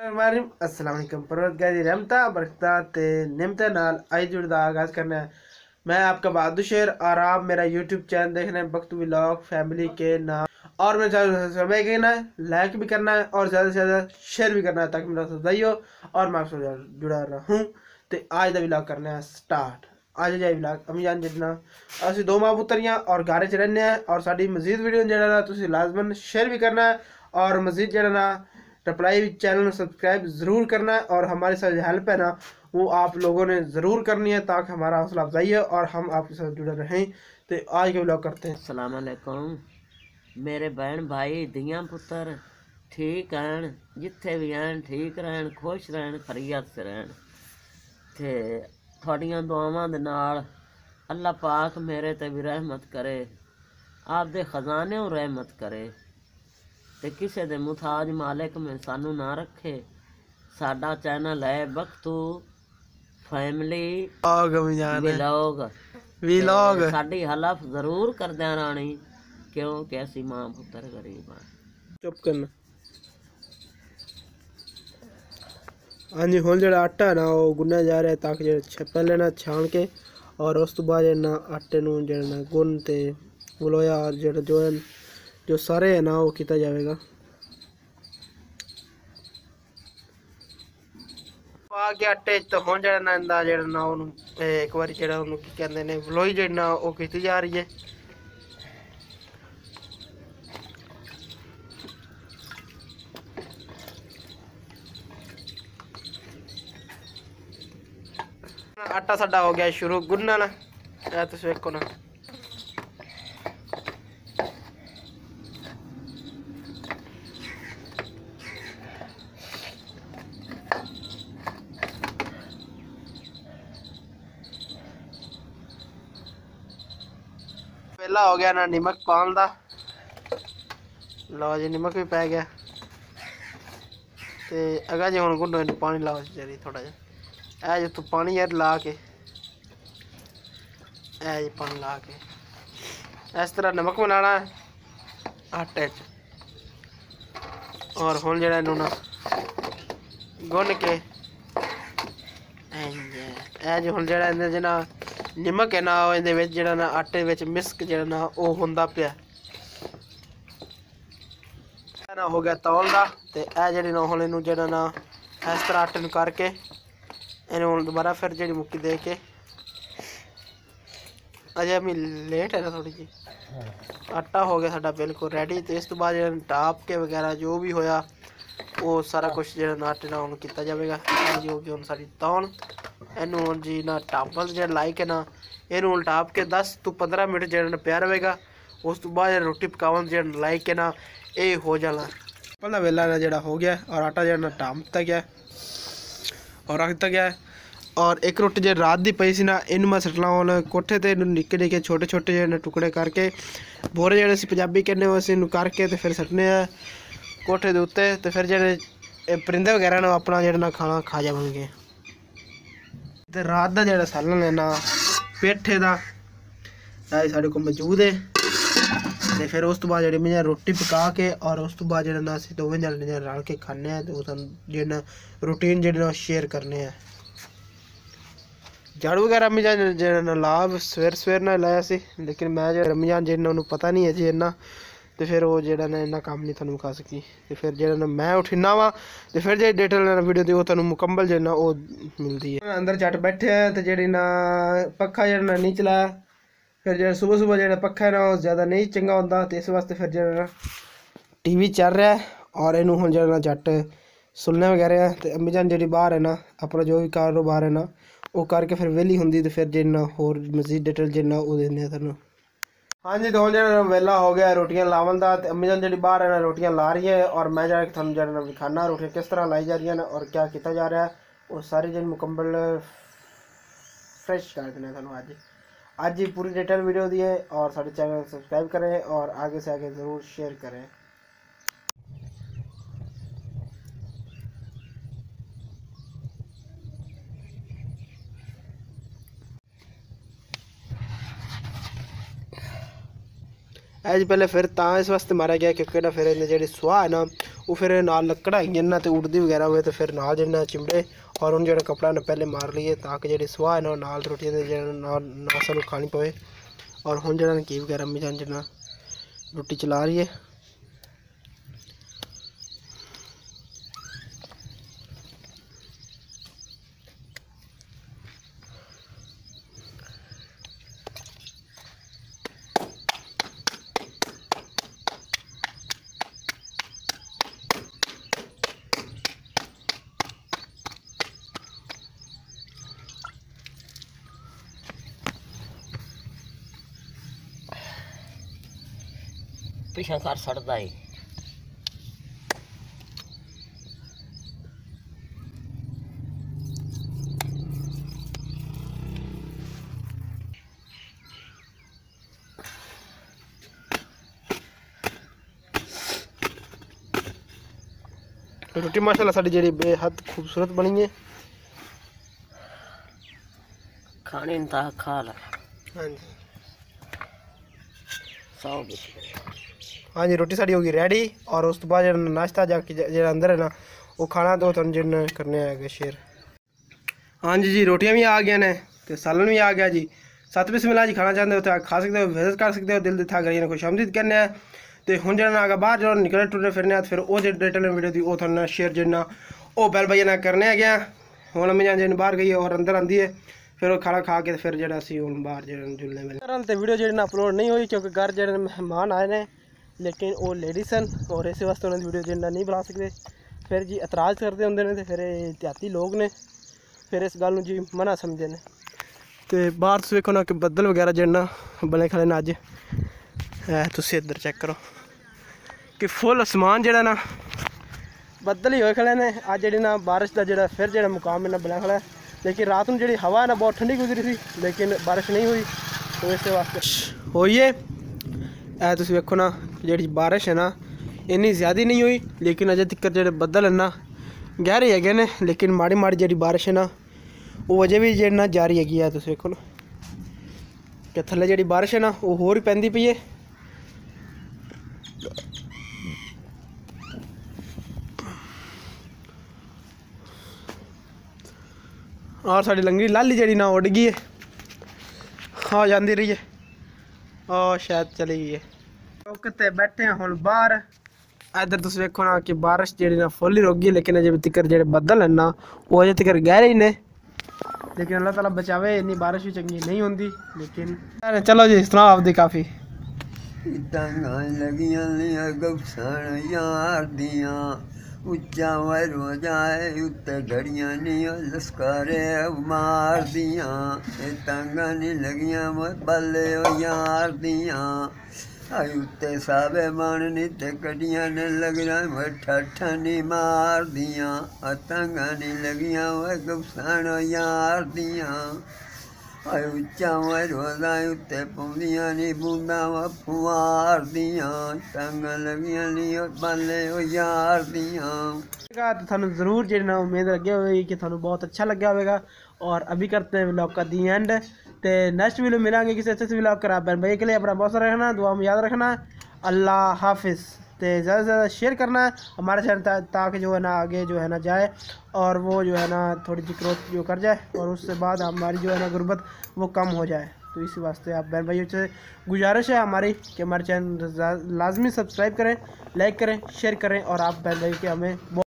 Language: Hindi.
अस्सलाम वालेकुम परवरदिगार दी रहमता बरकत ते निमते नाल आज जुड़ दा आगाज़ करना है। मैं आपका बहादुर शेर और आप मेरा यूट्यूब चैनल देख रहे हैं बख्तू व्लॉग फैमिली के नाम। और मेरे चैनल को सब्सक्राइब करना है, लाइक भी करना है और ज़्यादा से ज़्यादा शेयर भी करना है ताकि मेरा सब्सक्राइब हो और मैं आपसे जुड़ा रहूँ। तो आज का व्लॉग करना है स्टार्ट। आज जाए व्लॉग अम्मी जान जितना असं दो मां पुत्तरियां और घर च रहने हैं और साड़ी मजीद वीडियो जो तुम लाजमन शेयर भी करना है और मजीद जो रिप्लाई चैनल में सब्सक्राइब ज़रूर करना है। और हमारे साथ हेल्प है ना वो आप लोगों ने ज़रूर करनी है ताकि हमारा हौसला अफजाई है और हम आपके साथ जुड़े रहें। तो आज के व्लॉग करते हैं। अस्सलाम वालेकुम मेरे बहन भाई धियां पुत्र ठीक हैं, जिथे भी हैं ठीक रहन, खुश रहन, खरीयत से रहन। ते थोड़ियां दुआवां दे नाल अल्लाह पाक मेरे ते भी रहमत करे, आप दे खजाने रहमत करे ते किसी दे मुताज मालिक में सानू ना रखे। साडा चैनल है बख्तू फैमिली व्लॉग। साडी हलफ जरूर करदे रानी क्योंकि असी मां पुत्र गरीब हाँ। चुप करना। हाँ जी, हुण जो आटा है ना वो गुन्ना जा रहा है ताकि जो पहले ना छान के और उस तो बाद ना आटे नूं जो गुन ते गलोया और जो सारे है ना वो किया जाएगा। पा के आटे तो हुण जो ना इंदा जो ना एक बार जो कहते हैं वलोई जो ना वो की जा रही है। आटा साडा हो गया शुरू गुनना ना, तुम देखो ना। वेला हो गया ना नमक पान दा, लो जी नमक भी पै गया। ते अगर जो हम गुंडो पानी लाओ जरी थोड़ा जा जो तू पानी यार ला के जी पानी ला के इस तरह नमक बनाना है आटे च। और हुण जेड़ा इनू ना गुन के जो हुण जेड़ा इहदे च ना नमक है ना इहदे विच जेड़ा ना आटे विच मिस्क जेड़ा ना वो हुंदा पिया ना हो गया तौल दा। ते जेड़ी ना हुण इनू जेड़ा ना इस तरह आटे नू करके इन्हू हुण दोबारा फिर जेड़ी मुक्की दे के अजे मैं लेट है ना थोड़ी जी। आटा हो गया साडा बिल्कुल रेडी। तो इस तो बाद टाप के वगैरह जो भी होया वो सारा कुछ जो आटे ना हुण किया जाएगा। जी हो गई हुण साडी तौल इनू हुण जी ना टापल जो लाई के ना इनू हुण टाप के 10 तो 15 मिनट जो पिया रहेगा। उस तो बाद रोटी पकावन जो लाई के ना ये हो जाना पहला वेला ना जो हो गया और आटा जो टाप दिता गया और रख दिता गया। और एक रोटी जो रात की पई सी ना इन मैं सटना हुण कोठे ते निक्के निक्के छोटे छोटे जो टुकड़े करके बोरे जो असीं पंजाबी कहने असीं करके तो फिर सटने कोठे के उत्ते। तो फिर जो परिंदे वगैरह ने अपना जो खाना खा जाएंगे। तो रात का जो सालन है ना पेठे का साढ़े को मौजूद है। तो फिर उस तो बाद जी मैं रोटी पका के और उस तो बाद जो असीं दोवें जने रल के खाने तो जो रूटीन जो शेयर करने हैं। झाड़ू वगैरह अम्मी जान जो ला सवेर सवेर ना लाया सी, लेकिन मैं जो अम्मी जान जो उन्होंने पता नहीं है जी इन्ना। तो फिर वो जो इन्ना काम नहीं थोड़ा खा सकी। तो फिर जो मैं उठना वा तो फिर जो डिटेल वीडियो थी वो थोड़ा मुकम्मल जो ना वो मिलती है। अंदर झट बैठे हैं तो जी ना पखा जो नहीं चलाया। फिर जो सुबह सुबह जो पखा है ना वो ज़्यादा नहीं चंगा होता। तो इस वास्ते फिर जो TV चल रहा है और इनू हम जो झट सुनने वगैरह है। तो अम्मी जान जी बाहर है ना अपना जो भी कारोबार है ना वो करके फिर वेली होंगी। तो फिर जिन्ना होर मजीद डिटेल जिन्ना वो देने तुहानू। हाँ जी, दो जन वेला हो गया रोटियां लावन का। अम्मी जान जी बाहर है ना रोटियां ला रही है और मैं जाके थोड़ा जरा दिखाना रोटियां किस तरह लाई जा रही हैं और क्या किया जा रहा है। वो सारी जिन मुकम्मल फ्रेश कर देने थोड़ा अज ही पूरी डिटेल वीडियो दी है। और साढ़े चैनल सब्सक्राइब करें और आगे से आगे ज़रूर शेयर करें। एज पहले फिर इस वास्ते मारा गया क्योंकि ना फिर इन्हें जी सुहा है ना वो फिर नाल लकड़ा है ना तो उड़दी वगैरह हुए तो फिर नाल जो चिमड़े और उन जो कपड़ा ने पहले मार लिए ताकि जी सुहा है ना नाल रोटी ना सानू खानी पवे। और हम जो की वगैरह अम्मी जान जना रोटी चला रही है। पिछा कर सड़दा है। रोटी माशाल्लाह साड़ी जी बेहद खूबसूरत बनी है। खाने ता खा ला। हाँ जी हाँ जी रोटी साड़ी होगी रेडी और उस तो बाद जो नाश्ता जाके जो अंदर है ना वो खाना तो जिन करने आएगा शेर। हाँ जी रोटियां भी आ गई ने तो सालन भी आ गया जी। 7 बिस्मिल्लाह जी खाना चाहते हो तो खा सकते हो विजिट कर सकते हो दिल दिथा करिए खुश आमदीद करने तो हूँ जो आगे बाहर जो निकले टुरे फिरने फिर वो जो डिटेल वीडियो थी वो थोड़ा शेयर जो वो बैल भाई ना करने है गया हूँ अम्मी जान जिन बाहर गई है और अंदर आती है फिर वो खाना खा के फिर जो हूँ बाहर जो जुलने में तो वीडियो जो अपलोड नहीं हुई क्योंकि घर जो मेहमान आए हैं लेकिन वो लेडीज हैं और इस वास्ते उन्होंने वीडियो जो नहीं बना सकते फिर जी एतराज़ करते होंगे ने तो फिर एहतियाती लोग ने फिर इस गल जी मना समझते हैं तो बाहर तुम वेखो ना कि बदल वगैरह जो बने खड़े ने अज तुम इधर चेक करो कि फुल आसमान जो ना बदल ही होए खड़े ने अज जी ना बारिश का जो फिर जो मुकाम इन्ना बना खड़ा है लेकिन रात में जी हवा है ना बहुत ठंडी गुजरी थी लेकिन बारिश नहीं हुई तो इस वास्ते हुई है। तुम वेखो ना जी बारिश है ना इन्नी ज़्यादा नहीं हुई लेकिन अजे तक जो बदल है ना गहरे है ने लेकिन माड़ी माड़ी जी बारिश है ना वो अजे भी जो जारी है तुम वेखो ना कि थले जी बारिश है ना वो होर ही पैंदी पई है। और साड़ी लंगड़ी लाली जी ना उड़ गई है हाँ जाती रही है और शायद चली गई है कितने बैठे हैं हम बाहर। इधर तुम वेखो ना कि बारिश जी ना फुल ही रुक गई लेकिन अजे तक जो बदल है ना वो अजे तक गहरे ही ने लेकिन अल्लाह ताला बचावे इन्नी बारिश भी चंगी नहीं होंगी लेकिन चलो जी सुनाओ आपदी काफ़ी उच्चा वर हो जाए उत्ते घड़ियां नहीं लस्कारे मार दिया तंगा नहीं लगियां बल्ले हो यार दिया उत्ते साबे बन नी ते कड़ियां ने लगियां ठठा नहीं मार दिया तंगा नहीं लगियां वह गुफसान यार दिया उच्चा वर हो जाए उत्ते पौंदियां नहीं बूंदा व फुआर दिया तंगा लगियां नहीं बल्ले हो यार दिया। तो थानू जरूर जो उम्मीद लगे होगी कि थानू बहुत अच्छा लगा होगा और अभी करते हैं व्लॉग का दी एंड तो नेक्स्ट वीडियो मिलेंगे किसी अच्छे से व्लॉग करा बहन भाई के लिए अपना बहुत सारा रखना दुआ में याद रखना। अल्लाह हाफिज़। तो ज़्यादा से ज़्यादा शेयर करना है हमारे चैनल ताकि जो है ना आगे जो है ना जाए और वो जो है ना थोड़ी सी ग्रोथ जो कर जाए और उससे बाद हमारी जो है ना गुर्बत वो कम हो जाए। तो इसी वास्ते आप बहन भाइयों से गुजारिश है हमारी कि हमारे चैनल लाजमी सब्सक्राइब करें लाइक करें शेयर करें और आप बहन भाई के हमें